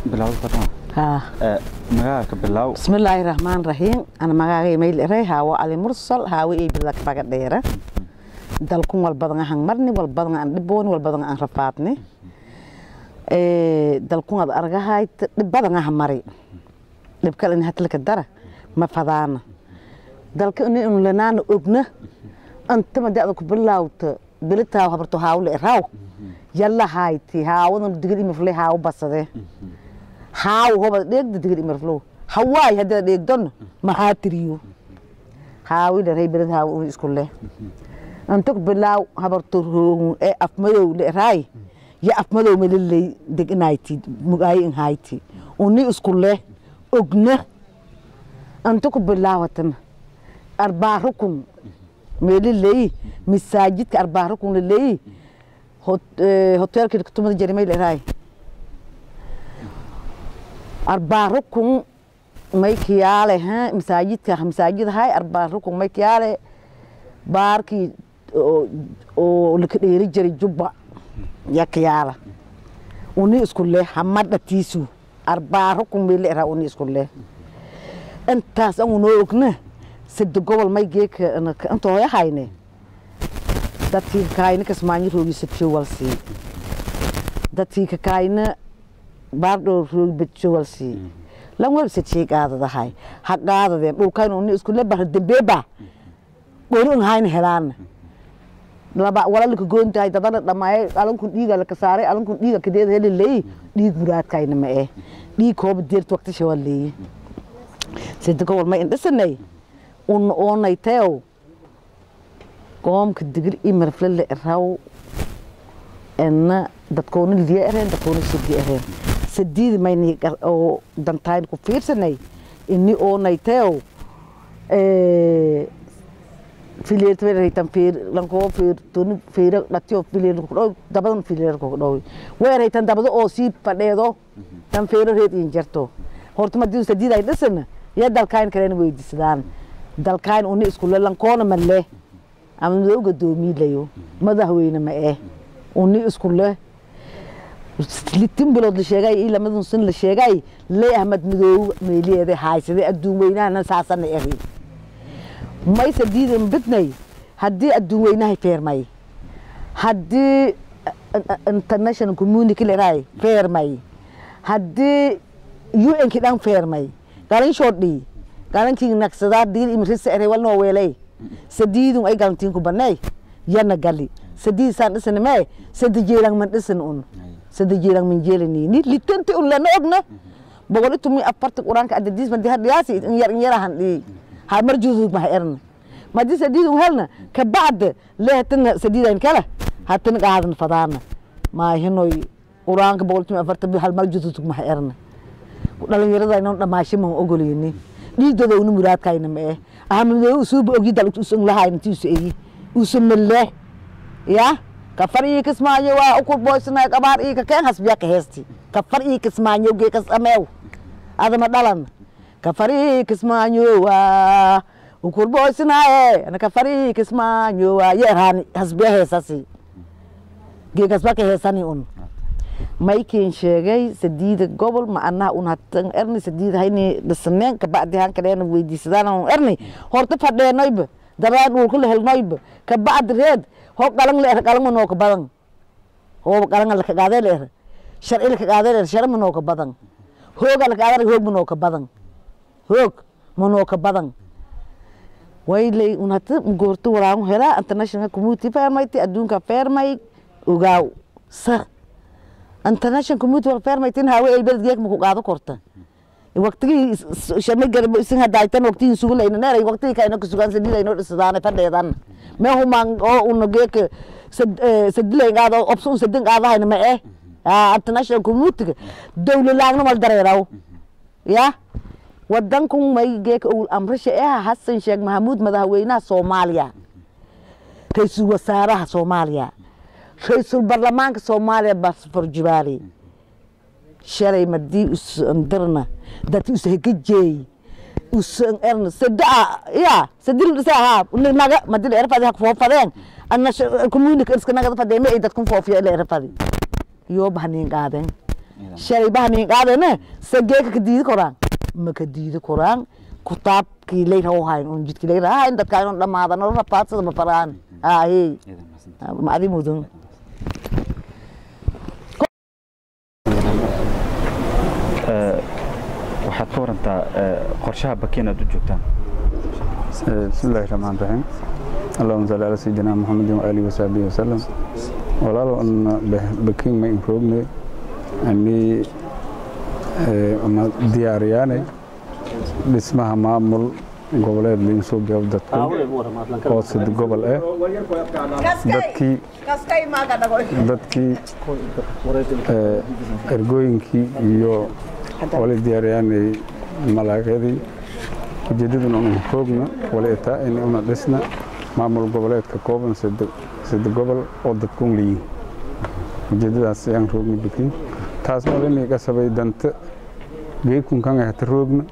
بلاو فرنا مغاك بلاو بسم الله الرحمن الرحيم أنا مغاقي ميل إرهي هاو علي مرسل هاو إيه بلك فقط ديرة دالكم والبضن عن مرني والبضن عن دبوني والبضن عن رفاتني دالكم هذا أرجعها البضن عن مري نبكال إنها تلك الدرة ما فضانا دالك إن لنا نؤبنا أنت ما دعوك بلاوت بلتها وحبرتو هاو لإرهاو يلا هايتي هاو ندقلي مفلي هاو بس ده هاو هو ديك دقلي مفلو هواي هذا ديك دون ما هاتريو هاو اللي هي بلد هاو إسكوله أنتك بلاو حبرتو أفمدو لإرهاي يا أفمدو من اللي ديك نايتي مغاي إن هايتي وني إسكوله أجنه أنتك بلاو تم أربعة ركن ميلي مساجد كأربعة ركن اللي هوتيل كده كتوم الجريمة اللي أربعة ركن ميكياله ها مساجد هاي أربعة ركن ميكياله باركي أو لكديري جري جبا يا كياله وني إسكوله حمد تيسو أربعة ركن ميلي راه وني إسكوله أنت سأونوكنه سد قبل ما يجيك أنت هاي هاينه dadkii kaayna kasmaanyo roogisatay walsi dadkii kaayna baardho roogibatay walsi lan website sheegadahay haqaadadeen dhulkaan uu isku leeyahay dambeeba goorun hayna helaan laba walaalka goontahay dadana dhamaay alanku dhiiga la ka saaray alanku dhiiga kadeed helay dhiig muraadkayna ma ee dhiig koob deerto waqti shawalay sida gobol ma indhasanay oonay tayo قوم كدقر إمر فلل الراو إن دتكون اللي أرين دتكون السدي أرين سدي ما يني أو دنتاين كفير سناي إني أو نايتاو فيلير تبي تنفير لانكو فير تون فير لاتيو فيلير كودو دبلن فيلير كودو وين تن دبلو أو سي بديدو تنفير هيت إنجرتو هورت ما ديو سدي داي دسنا يا دالكاين كرين ويدي سدان دالكاين أوني إسكول لانكون ملله أنا لو قدومي ليو ماذا هو إنما إيه وني إسكوله لتم بلاد الشجاي إلا مثلا سن الشجاي ليه أحمد مدو ميلي هذا هاي سدي الدومينا أنا ساسن إيه ما يسديد من بتني هدي الدومينا هي فير ماي هدي international community كله راي فير ماي هدي UN كده فير ماي قالين شوتي قالين كي نكسدار دير إمريكا سأريوال نوويلي سديدهم أي قامتين كبرناي يانا قالي سديد سان اسن ما سد جيران من اسن اون سد جيران من جيلني ني لتنتي اون لنا اوغنا بقول تومي ابارت قران كاديس من دي هدياسي ان يرهن دي ها مرجوز ما هيرن ما دي سديدهم هلنا كبعد له تن سديدين كلا هاتن قاعدن فدانا ما هنوي قران بقول تومي ابارت هل مرجوز ما هيرن dhalinyarada inaan dhamaashin ma ogoleyni dhiigdooda uu muraadkayna ma ee ahamada uu soo bogi dalku usan lahayn tiisu ee usan mille ya kafari kismaayo waa uku boysna qabaar ii ka keen hasbiya ka heesti kafari kismaayo ge kas ameew adama dhalan kafari kismaayo waa uku boysna ee ana kafari kismaayo waa yeerani hasbiya heesasi ge kasba ka heesani un مايكين شيء سديد قبل ما أنا ونهتن إرني سديد هيني السنين كبعد هان كلنا ويدي سدانا إرني هرت فدي نايب دبان وكل هالنايب كبعد ريد هو قالن له قالن منو كبدن هو قالن لك قاعد له شرع لك قاعد له شرع منو كبدن هو قال قاعد هو منو كبدن هو منو كبدن ويلي ونهت مقورتو وراهم هلا international community فيرمايتي أدون كفيرماي وجاو صح international community فيرمايتين هاوي البلد جيك مكو قاعدة كورتا وقتي شمي قرب سنها دايتان وقتي نسوق لنا نرى وقتي كأنه كسوقان سدي لنا السودان فديدان ما هو مان أو إنه جيك سد لنا قاعدة أبصون سدين قاعدة هنا ما إيه international community دولة لانه ما الدريراو يا ودنكم ما يجيك أول أمر شيء حسن شيخ محمود مذهبينا سوماليا رئيس وزراء سوماليا رئيس البرلمان سوماليا بس فرجبالي شرعي مدي أندرنا دتي وسهجي وسأرن صدق يا صدق الرسالة ونحن ما دل عرف هذا فوق فلان أنا كمونيك إسكنا قد فدي ما إذا تكون فوق في العرف هذه يوب هنين قاعدين shalay bahnin qaadana sageeka ka diidi koraan ma ka diidi koraan kutaabkii leeyahay hayn on jidkii leeyahay inta kaan dhamaadana la paadsada ma faraan ay ma adi mudun waxaad ka warantaa qorshaha bakiin aad u joogtaan bismillaahi raxmaani raxiim allahumma salli ala sayyidina muhammadin wa alihi wa sahbihi wa sallam walaalo bakiin ma improve ani ama diyaariyaane dhismaha maamul goboleed liin soo gaab dadka oo sid gobol dadkii ergooyinkii iyo wali diyaariyaanay malaaqadii ujeedaduna unu koogna wali itaa in una dhisna maamul goboleedka kooban sid gobol oo dadkuun leeyihin ujeedadaas ayaan roogna bakiin taas wali inay ka sabay danta geedkun kan ahta roogna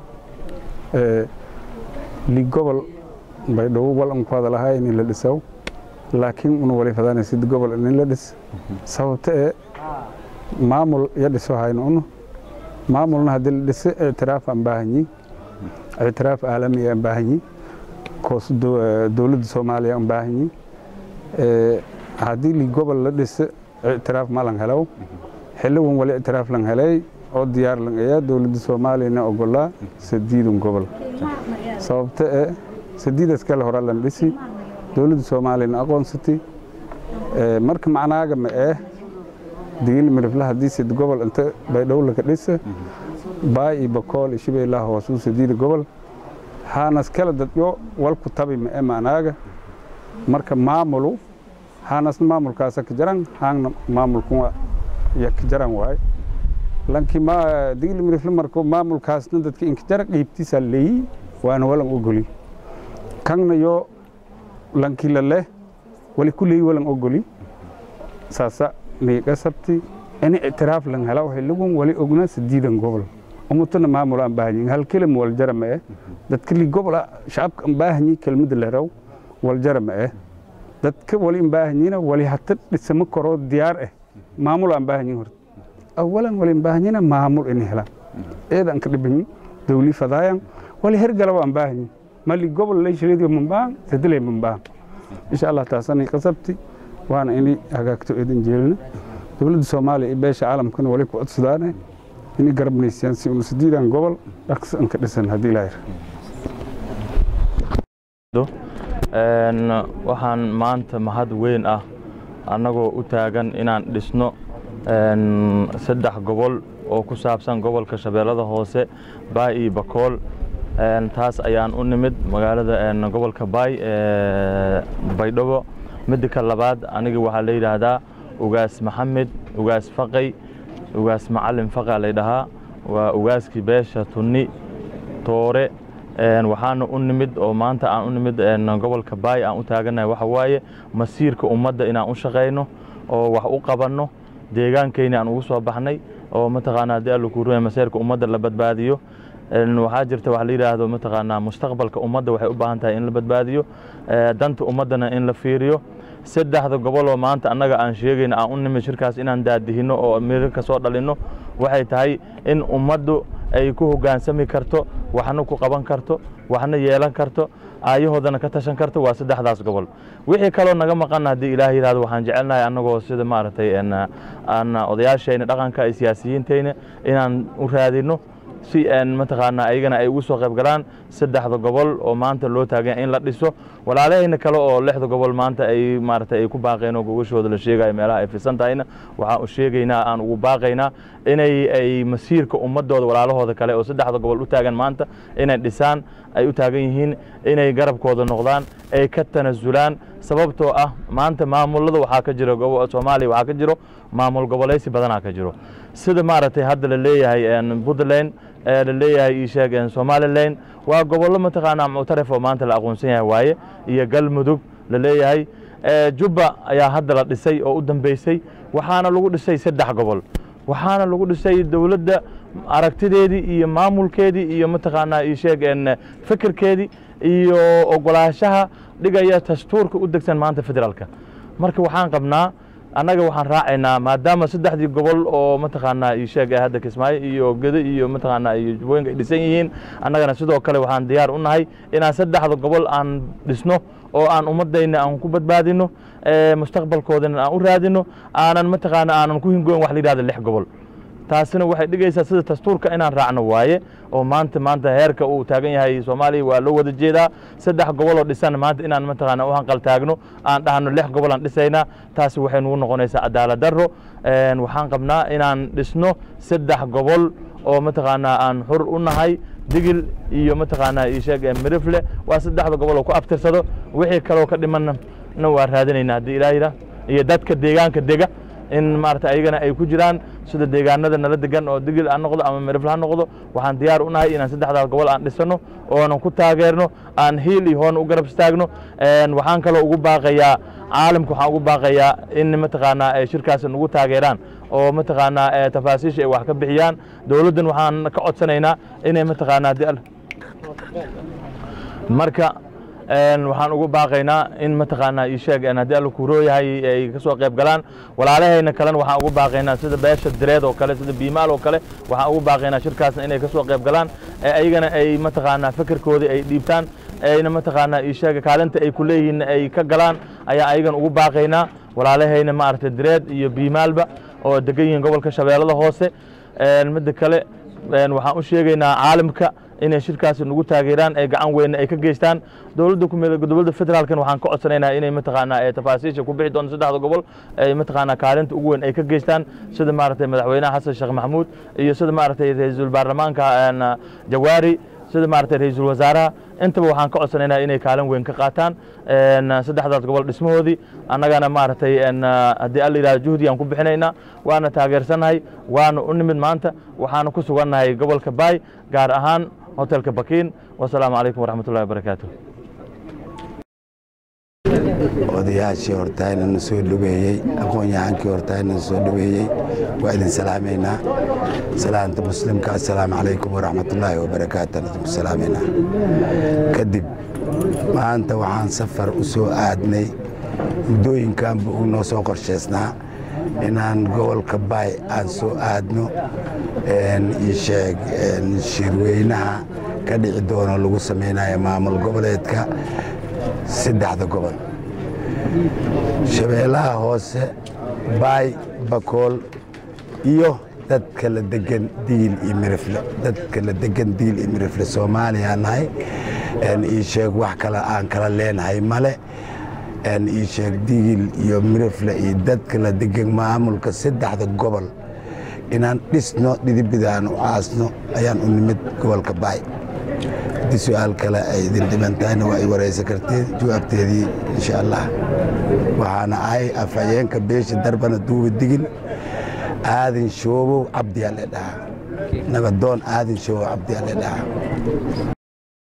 li gobol bay dhow walan ku hada lahaa in la dhisaw laakiin una wali fadana sid gobol in la dhis sababta maamul ya dhiso hayno unu maamulna hadii la dhis i'tiraaf aan baahanyi i'tiraaf caalami aan baahanyi koos dawladda Soomaaliya aan baahanyi hadii li gobol la dhis i'tiraaf ma lan helaw xilligan wali i'tiraaf lan helay oo diyaar lan ayaa dawladda Soomaaliya ogolaa sideedun gobol sababta sideedas kale hore lan dhisi dawladda Soomaaliya aqoonsatay marka macnaaga ma digil mirifla hadii sid gobol inta bay dawla ka dhisa baay bakool Shabeellaha hoos u sideed gobol hanas kala dadyo wal ku tabi ma macnaaga marka maamulu hanas maamulkaas ka jaran haana maamulku ya ka jaran waay lanki ma digil mirifla marko maamulkaasna dadka in ka jar qeybtiisa leey waana walan ogoli kanna yo lanki la leh wali kulli walan ogoli saasa ni qasabti ani i'tiraaf lan hela waxa lagu wali ogna sideedan gobol umutana maamul aan baahanyin hal kelmo wal jarama dadka li gobol shacabka aan baahanyi kelmada la raw wal jarama dadka wali aan baahanyina wali hatta dhismo koro diyaar maamul aan baahanyin hor awalan wali aan baahanyina maamul in hela eedan ka dhibin dawli fadaayan wali hergala waan baahanyi mali gobol la shiriyo mambaan sadilay mambaan insha Allah taasani qasabti وانا اني هاغاكتو ايدن جيلنا دولة الصومالي بيش عالم كان ولي كو ادسدانه اني غربني سياسي ومسديدان غوبل دقس ان كدسن هدي لاير waxaan maanta mahad weyn anagoo u taagan inaan dhisno saddex gobol oo ku saabsan gobolka Shabeellada Hoose Baay iyo Bakool taas ayaan u nimid magaalada gobolka Baay Baydhabo midka labaad aniga waxa la yiraahdaa ugaas Maxamed ugaas Faqay ugaas Macallin Faqay la yiraahdaa waa ugaaskii beesha Tunni Toore waxaan u nimid oo maanta aan u nimid gobolka Baay aan u taaganahay waxa waaye masiirka ummadda inaan u shaqeyno oo wax u qabanno deegaankeena aan ugu soo baxnay oo mataqaanaa dad ku ruuxay masiirka ummadda la badbaadiyo waxaa jirta wax la yiraahdo mataqaanaa mustaqbalka ummadda waxay u baahan tahay in la badbaadiyo danta ummadana in la fiiriyo saddexda gobol oo maanta annaga aan sheegayna aan u nimid shirkaas inaan daadihino oo meel ka soo dhalino waxay tahay in ummaddu ay ku hogaansami karto waxna ku qaban karto waxna yeelan karto ayahoodana ka tashan karto waa saddexdaas gobol wixii kale naga maqan hadii Ilaahay yiraahdo waxaan jecelnahay annagoo sida maartay aan odayaashayna dhaqanka ay siyaasiyiinteena inaan u raadino si aan mataqaana ayagana ay ugu soo qayb galaan saddexda gobol oo maanta loo taagan in la dhiso walaalahayna kale oo lixda gobol maanta ay maartay ay ku baaqeen oo gogashooda la sheegay meelaha ay fiisan tahayna waxa uu sheegaynaa aan ugu baaqaynaa inay ay masiirka ummadooda walaalahooda kale oo saddexda gobol u taagan maanta inay dhisaan ay u taagan yihiin inay garabkooda noqdaan ay ka tanasulaan sababtoo maanta maamulada waxa ka jira gobolka Soomaaliya waxa ka jiro maamul goboleeysi badan ka jiro sida maartay hadda la leeyahay Puntland la leeyahay sheegeen Somaliland waa gobollo mataqaana mutaraf oo maanta la aqoonsan yahay waaye iyo Galmudug la leeyahay Jubba ayaa hadda la dhisay oo u dambeysay waxaana lagu dhisay saddex gobol waxaana lagu dhisay dawladda aragtideedii iyo maamulkeedii iyo mataqaana sheegeen fikirkeedii iyo ogolaanshaha dhigaya dastuurka u degsan maanta federaalka marka waxaan qabnaa annaga waxaan raacaynaa maadaama saddexdii gobol oo mataqaanaa ii sheeg hadda Kismaayo iyo Gedo iyo mataqaanaa iyo Jubbooyinka ay dhisan yihiin annagana sidoo kale waxaan diyaar u nahay inaan saddexda gobol aan dhisno oo aan ummadayna aan ku badbaadino mustaqbalkoodana aan u raadino aanan mataqaanaa aanan ku hingoyn wax la yiraahdo 6 gobol taasina waxay dhigaysaa sida dastuurka inaan raacno waaye oo maanta heerka uu taagan yahay Soomaaliya waa loo wada jeedaa 3 gobol oo dhisan maanta inaan mataqaanaa u hanqal taagno aan dhahno 6 gobol aan dhisayna taasi waxay nagu noqonaysaa cadaalad darro waxaan qabnaa inaan dhisno 3 gobol oo mataqaanaa aan xur u nahay digil iyo mataqaanaa ii sheeg Mirifle waa 3 gobol oo ku abtirsado wixii kale oo ka dhiman waa raadinaynaa hadii Ilaahay iyo dadka deegaanka dega in maarta ayagana ay ku jiraan sida deegaanada nala degan oo digil aan noqdo ama Mirifle aan noqdo waxaan diyaar u nahay inaan 3 gobol aan dhisano oo aan ku taageerno aan hiil iyo hoon u garab istaagno waxaan kale ugu baaqayaa caalamka waxaan ugu baaqayaa in mataqaanaa ay shirkaas nagu taageeraan oo mataqaanaa tafaasiisha ay wax ka bixiyaan dawladdan waxaan ka codsanaynaa inay mataqaanaa marka waxaan ugu baaqaynaa in mataqaanaa ii sheeg hadii alla ku rooyahay ay ka soo qayb galaan walaalahayna kalena waxaan ugu baaqaynaa sida beesha direed oo kale sida biimaal oo kale waxaan ugu baaqaynaa shirkaasna inay ka soo qayb galaan ayagana ay mataqaanaa fikirkoodii ay dhiibtaan ayna mataqaanaa ii sheeg kaalinta ay ku leeyihiin ay ka galaan ayaa ayagana ugu baaqaynaa walaalahayna maaragtay direed iyo biimaalba oo degan yihiin gobolka Shabeellada Hoose mid kale waxaan u sheegaynaa caalamka inay shirkaas nagu taageeraan ay gacan weyn ay ka geystaan dawladda federaalkan waxaan ka codsanaynaa inay mataqaanaa tafaasiisha ku bixi doonto 3 gobol ay mataqaanaa kaalinta ugu weyn ay ka geystaan sida maaragtay madaxweynaha Xasan Sheekh Maxamuud iyo sida maaragtay ra'iisul baarlamaanka Jawaari sida maaragtay ra'iisul wasaaraha intaba waxaan ka codsanaynaa inay kaalin weyn ka qaataan 3 gobol dhismahoodii annagana maaragtay hadii alla yiraahdo juhdi aan ku bixinaynaa waana taageersanahay waana u nimid maanta waxaan ku sugannahay gobolka Baay gaar ahaan hotelka Bakiin wassalaamu calaykum waraxmatullaahi wabarakaatuh odayaashii hortaayna soo dhaweeyay aqoon-yahankii hortaayna soo dhaweeyay waa idin salaameynaa salaanta muslimka assalaamu calaykum waraxmatullaahi wabarakaatuh idinku salaameynaa kadib maanta waxaan safar u soo aadnay muddooyinkanba uu noo soo qorshaysnaa inaan gobolka Baay aan soo aadno ii sheeg shirweynaha ka dhici doono lagu samaynayo maamul goboleedka 3 gobol Shabeellaha Hoose Baay Bakool iyo dadka la degan Digil iyo Mirifle dadka la degan Digil iyo Mirifle Soomaaliya nahay ii sheeg wax kale aan kala leenahay male ii sheeg Digil iyo Mirifle iyo dadka la degan maamulka 3 gobol inaan dhisno dhidibidaan u aasno ayaan u nimid gobolka Baay haddii su'aal kale ay idin dhimantahayna waa ay waraysan karteen jawaabteedii insha Allah waxaana ahay afhayeenka beesha Darbana Duuba Digil Aadin Shoobow Cabdi Alle dhaha nabadoon Aadin Shoobow Cabdi Alle dhaha